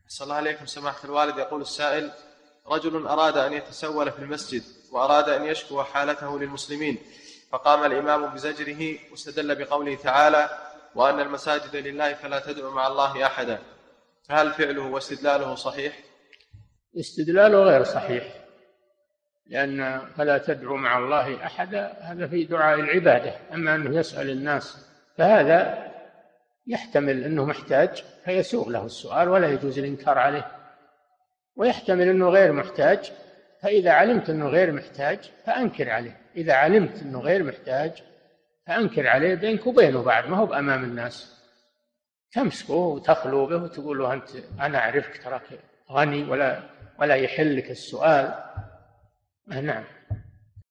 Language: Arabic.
صلى الله عليكم سماحة الوالد. يقول السائل: رجل أراد أن يتسول في المسجد وأراد أن يشكو حالته للمسلمين، فقام الإمام بزجره واستدل بقوله تعالى: وأن المساجد لله فلا تدعوا مع الله أحدا، فهل فعله واستدلاله صحيح؟ استدلاله غير صحيح، لأن فلا تدعوا مع الله أحدا هذا في دعاء العبادة، أما أنه يسأل الناس فهذا يحتمل أنه محتاج فيسوغ له السؤال ولا يجوز الإنكار عليه، ويحتمل أنه غير محتاج، فإذا علمت أنه غير محتاج فأنكر عليه. إذا علمت أنه غير محتاج فأنكر عليه بينك وبينه، بعد ما هو بأمام الناس تمسكه وتخلو به وتقول له: أنا أعرفك تراك غني ولا يحلك السؤال. نعم.